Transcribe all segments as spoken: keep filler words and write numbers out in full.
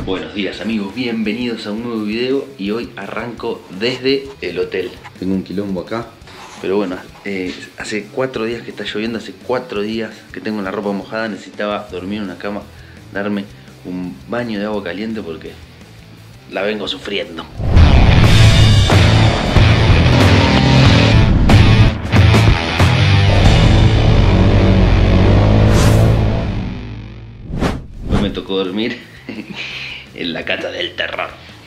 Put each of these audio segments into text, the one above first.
Buenos días amigos, bienvenidos a un nuevo video y hoy arranco desde el hotel. Tengo un quilombo acá, pero bueno, eh, hace cuatro días que está lloviendo, hace cuatro días que tengo la ropa mojada, necesitaba dormir en una cama, darme un baño de agua caliente porque la vengo sufriendo. Hoy me tocó dormir en la casa del terror.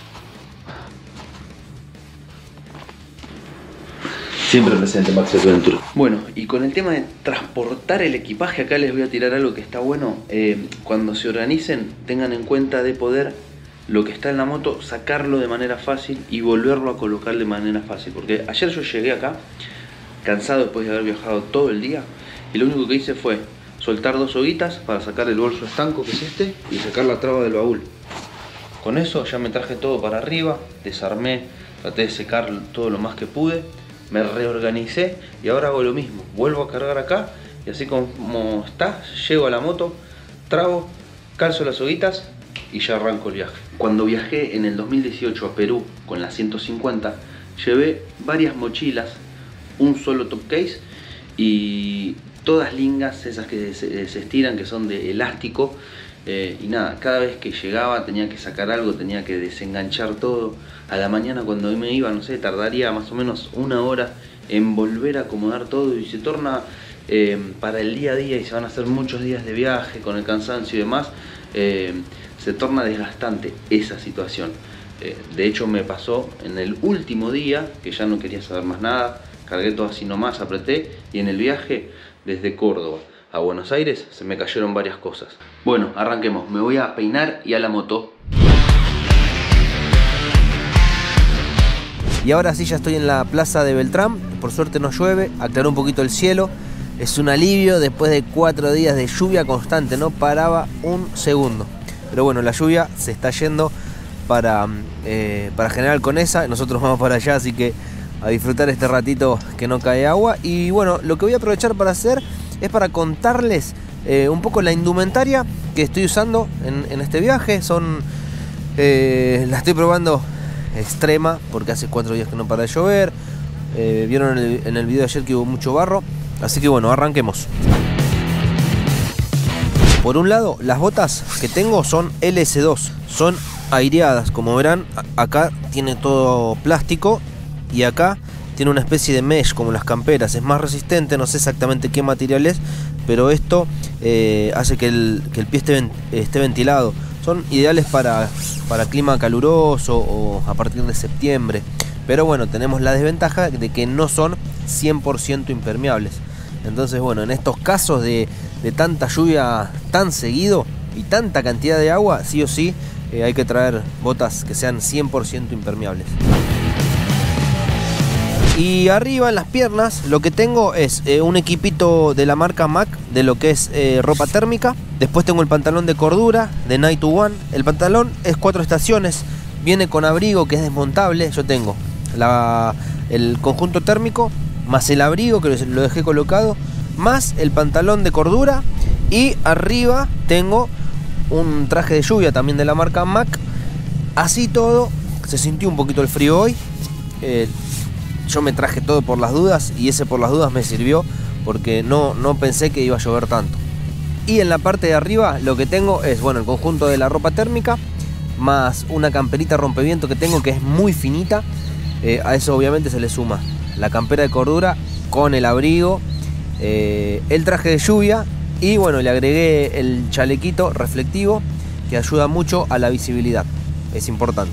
Siempre presente Maxi Aventura. Bueno, y con el tema de transportar el equipaje, acá les voy a tirar algo que está bueno. Eh, cuando se organicen, tengan en cuenta de poder lo que está en la moto, sacarlo de manera fácil y volverlo a colocar de manera fácil. Porque ayer yo llegué acá, cansado después de haber viajado todo el día, y lo único que hice fue soltar dos hoguitas para sacar el bolso estanco, que es este, y sacar la traba del baúl. Con eso ya me traje todo para arriba, desarmé, traté de secar todo lo más que pude, me reorganicé y ahora hago lo mismo. Vuelvo a cargar acá y así como está, llego a la moto, trabo, calzo las hoguitas y ya arranco el viaje. Cuando viajé en el dos mil dieciocho a Perú con la ciento cincuenta, llevé varias mochilas, un solo top case y todas lingas, esas que se, se estiran, que son de elástico. Eh, y nada, cada vez que llegaba tenía que sacar algo, tenía que desenganchar todo. A la mañana cuando me iba, no sé, tardaría más o menos una hora en volver a acomodar todo y se torna eh, para el día a día, y se van a hacer muchos días de viaje con el cansancio y demás, eh, se torna desgastante esa situación. Eh, de hecho me pasó en el último día que ya no quería saber más nada, cargué todo así nomás, apreté, y en el viaje desde Córdoba a Buenos Aires se me cayeron varias cosas. Bueno, arranquemos, me voy a peinar y a la moto. Y ahora sí ya estoy en la plaza de Beltrán, por suerte no llueve, aclaró un poquito el cielo, es un alivio después de cuatro días de lluvia constante, no paraba un segundo. Pero bueno, la lluvia se está yendo para, eh, para General Conesa, nosotros vamos para allá, así que a disfrutar este ratito que no cae agua. Y bueno, lo que voy a aprovechar para hacer es para contarles eh, un poco la indumentaria que estoy usando en, en este viaje. Son eh, la estoy probando extrema porque hace cuatro días que no para de llover. Eh, vieron en el, en el video de ayer que hubo mucho barro, así que bueno, arranquemos. Por un lado, las botas que tengo son L S dos, son aireadas, como verán. Acá tiene todo plástico y acá tiene una especie de mesh como las camperas, es más resistente, no sé exactamente qué material es, pero esto eh, hace que el, que el pie esté, esté ventilado. Son ideales para, para clima caluroso o a partir de septiembre, pero bueno, tenemos la desventaja de que no son cien por ciento impermeables. Entonces bueno, en estos casos de, de tanta lluvia tan seguido y tanta cantidad de agua, sí o sí eh, hay que traer botas que sean cien por ciento impermeables. Y arriba en las piernas lo que tengo es eh, un equipito de la marca Mac, de lo que es eh, ropa térmica. Después tengo el pantalón de cordura de Night to One. El pantalón es cuatro estaciones, viene con abrigo que es desmontable. Yo tengo la, el conjunto térmico, más el abrigo que lo dejé colocado, más el pantalón de cordura. Y arriba tengo un traje de lluvia también de la marca Mac. Así todo, se sintió un poquito el frío hoy. Eh, Yo me traje todo por las dudas y ese por las dudas me sirvió porque no, no pensé que iba a llover tanto. Y en la parte de arriba lo que tengo es, bueno, el conjunto de la ropa térmica más una camperita rompeviento que tengo que es muy finita. Eh, a eso obviamente se le suma la campera de cordura con el abrigo, eh, el traje de lluvia y bueno, le agregué el chalequito reflectivo que ayuda mucho a la visibilidad, es importante.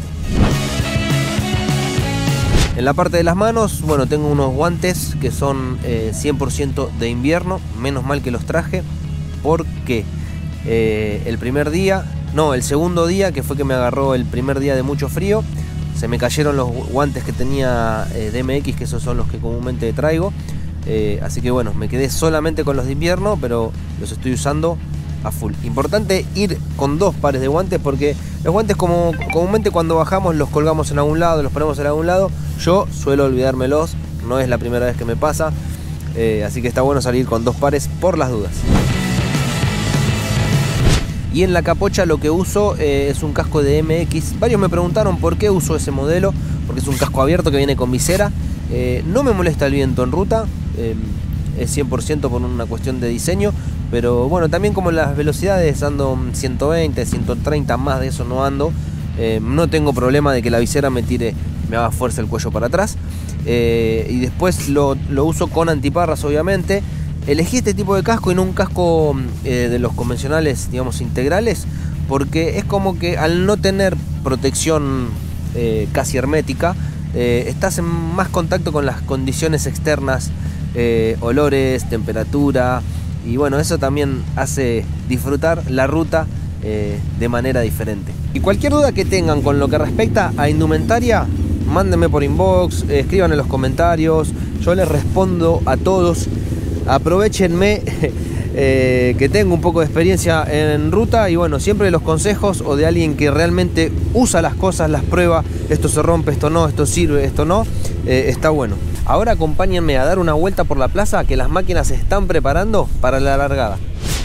En la parte de las manos, bueno, tengo unos guantes que son eh, cien por ciento de invierno. Menos mal que los traje porque eh, el primer día, no, el segundo día, que fue que me agarró el primer día de mucho frío, se me cayeron los guantes que tenía eh, D M X, que esos son los que comúnmente traigo. Eh, así que bueno, me quedé solamente con los de invierno, pero los estoy usando a full. Importante ir con dos pares de guantes porque los guantes como comúnmente cuando bajamos los colgamos en algún lado, los ponemos en algún lado. Yo suelo olvidármelos, no es la primera vez que me pasa, eh, así que está bueno salir con dos pares por las dudas. Y en la capocha lo que uso eh, es un casco de M X. Varios me preguntaron por qué uso ese modelo, porque es un casco abierto que viene con visera. Eh, no me molesta el viento en ruta, eh, es cien por ciento por una cuestión de diseño, pero bueno, también como las velocidades ando ciento veinte, ciento treinta, más de eso no ando, eh, no tengo problema de que la visera me tire, me haga fuerza el cuello para atrás. Eh, y después lo, lo uso con antiparras, obviamente. Elegí este tipo de casco y no un casco eh, de los convencionales, digamos, integrales, porque es como que al no tener protección eh, casi hermética, eh, estás en más contacto con las condiciones externas, eh, olores, temperatura, y bueno, eso también hace disfrutar la ruta eh, de manera diferente. Y cualquier duda que tengan con lo que respecta a indumentaria, mándenme por inbox, eh, escriban en los comentarios, yo les respondo a todos. Aprovechenme eh, que tengo un poco de experiencia en ruta y bueno, siempre los consejos o de alguien que realmente usa las cosas, las prueba, esto se rompe, esto no, esto sirve, esto no, eh, está bueno. Ahora acompáñenme a dar una vuelta por la plaza, que las máquinas se están preparando para la largada.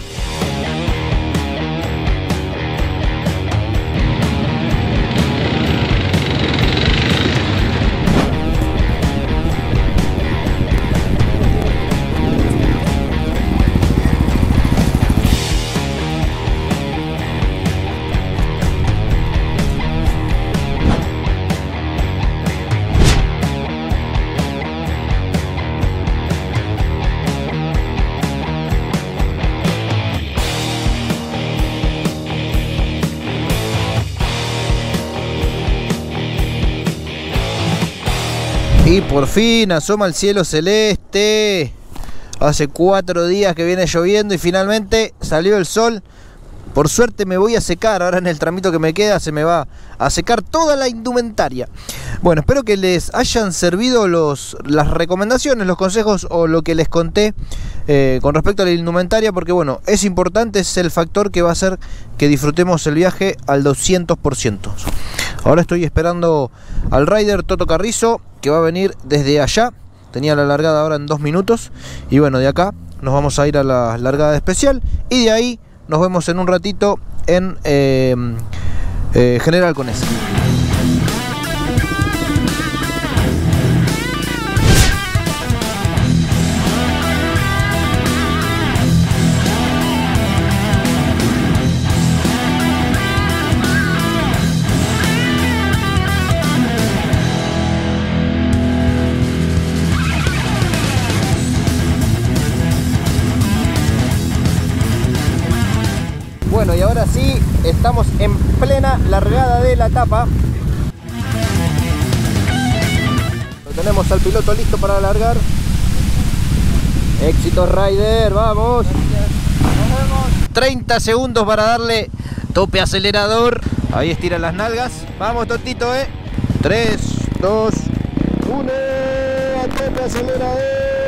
Y por fin asoma el cielo celeste. Hace cuatro días que viene lloviendo y finalmente salió el sol. Por suerte me voy a secar. Ahora en el tramito que me queda se me va a secar toda la indumentaria. Bueno, espero que les hayan servido los, las recomendaciones, los consejos o lo que les conté eh, con respecto a la indumentaria, porque bueno, es importante, es el factor que va a hacer que disfrutemos el viaje al doscientos por ciento. Ahora estoy esperando al rider Toto Carrizo, que va a venir desde allá. Tenía la largada ahora en dos minutos. Y bueno, de acá nos vamos a ir a la largada especial. Y de ahí nos vemos en un ratito en eh, eh, General Conesa. Bueno, y ahora sí, estamos en plena largada de la etapa. Lo tenemos al piloto listo para largar. Éxitos, rider, vamos. Nos vemos. treinta segundos para darle tope acelerador. Ahí estira las nalgas. Vamos, Totito, eh. tres, dos, uno. A tope acelerador.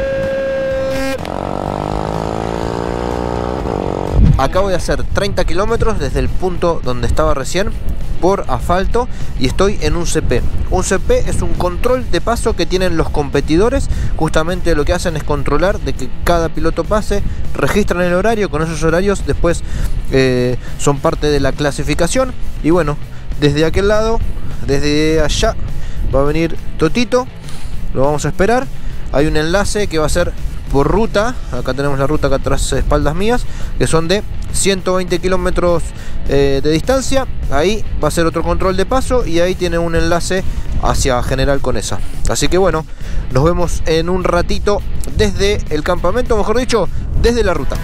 Acabo de hacer treinta kilómetros desde el punto donde estaba recién por asfalto y estoy en un C P. Un C P es un control de paso que tienen los competidores. Justamente lo que hacen es controlar de que cada piloto pase, registran el horario, con esos horarios después eh, son parte de la clasificación. Y bueno, desde aquel lado, desde allá, va a venir Totito, lo vamos a esperar. Hay un enlace que va a ser por ruta, acá tenemos la ruta acá atrás, espaldas mías, que son de ciento veinte kilómetros eh, de distancia. Ahí va a ser otro control de paso y ahí tiene un enlace hacia General Conesa. Así que bueno, nos vemos en un ratito desde el campamento, mejor dicho, desde la ruta.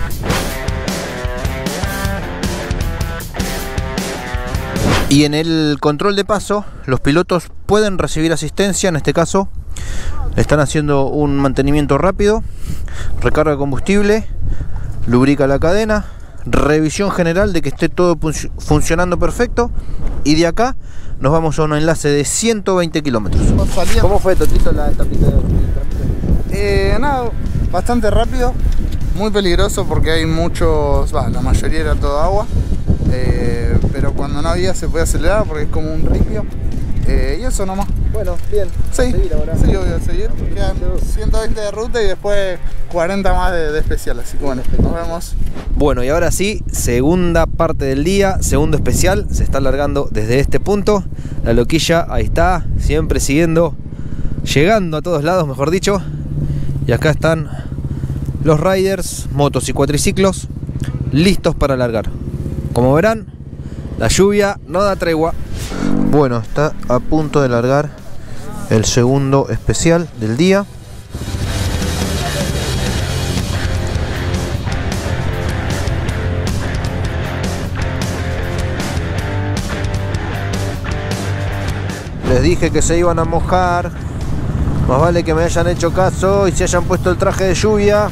Y en el control de paso los pilotos pueden recibir asistencia. En este caso están haciendo un mantenimiento rápido, recarga de combustible, lubrica la cadena, revisión general de que esté todo funcionando perfecto. Y de acá nos vamos a un enlace de ciento veinte kilómetros. ¿Cómo fue, Totito, la etapita de eh, nada, bastante rápido, muy peligroso porque hay muchos, bah, la mayoría era todo agua, eh, pero cuando no había se puede acelerar porque es como un ripio, eh, y eso nomás. Bueno, bien. Sí, a seguir ahora. sí, voy a seguir. Quedan ciento veinte de ruta y después cuarenta más de, de especial. Así que bueno, nos vemos. Bueno, y ahora sí, segunda parte del día, segundo especial. Se está alargando desde este punto. La loquilla, ahí está, siempre siguiendo, llegando a todos lados, mejor dicho. Y acá están los riders, motos y cuatriciclos, listos para largar. Como verán, la lluvia no da tregua. Bueno, está a punto de largar el segundo especial del día. Les dije que se iban a mojar. Más vale que me hayan hecho caso y se hayan puesto el traje de lluvia.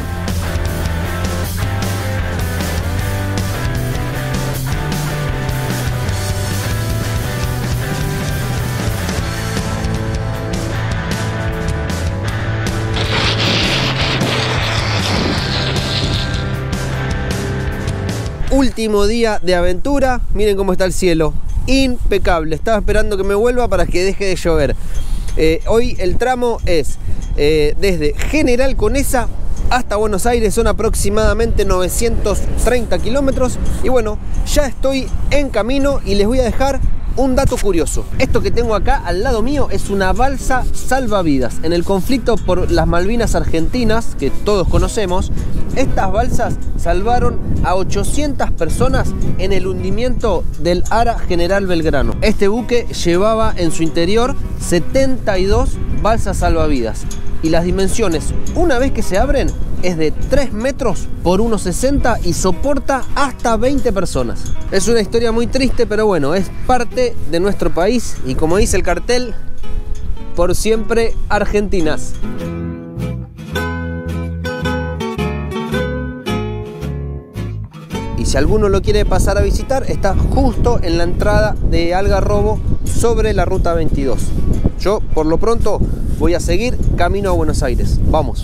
Último día de aventura. Miren cómo está el cielo. Impecable. Estaba esperando que me vuelva para que deje de llover. Eh, hoy el tramo es eh, desde General Conesa hasta Buenos Aires. Son aproximadamente novecientos treinta kilómetros. Y bueno, ya estoy en camino y les voy a dejar un dato curioso. Esto que tengo acá al lado mío es una balsa salvavidas. En el conflicto por las Malvinas Argentinas, que todos conocemos, estas balsas salvaron a ochocientas personas en el hundimiento del Ara General Belgrano. Este buque llevaba en su interior setenta y dos balsas salvavidas. Y las dimensiones, una vez que se abren, es de tres metros por uno sesenta y soporta hasta veinte personas. Es una historia muy triste, pero bueno, es parte de nuestro país y como dice el cartel, por siempre argentinas. Y si alguno lo quiere pasar a visitar, está justo en la entrada de Algarrobo sobre la ruta veintidós. Yo, por lo pronto, voy a seguir camino a Buenos Aires. Vamos.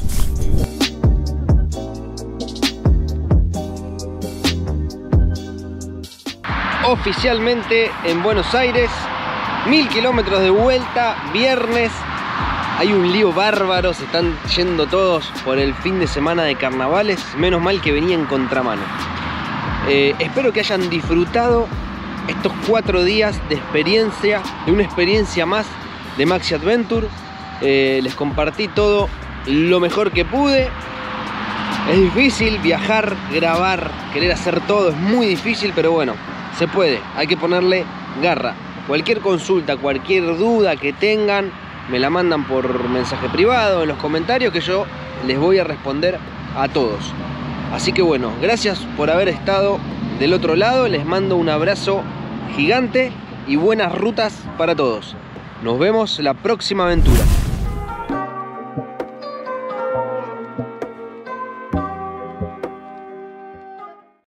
Oficialmente en Buenos Aires, mil kilómetros de vuelta, viernes. Hay un lío bárbaro, se están yendo todos por el fin de semana de carnavales. Menos mal que venía en contramano. Eh, espero que hayan disfrutado estos cuatro días de experiencia, de una experiencia más de Maxi Adventure. Eh, les compartí todo lo mejor que pude. Es difícil viajar, grabar, querer hacer todo, es muy difícil, pero bueno, se puede, hay que ponerle garra. Cualquier consulta, cualquier duda que tengan, me la mandan por mensaje privado, en los comentarios, que yo les voy a responder a todos. Así que bueno, gracias por haber estado del otro lado, les mando un abrazo gigante y buenas rutas para todos. Nos vemos la próxima aventura.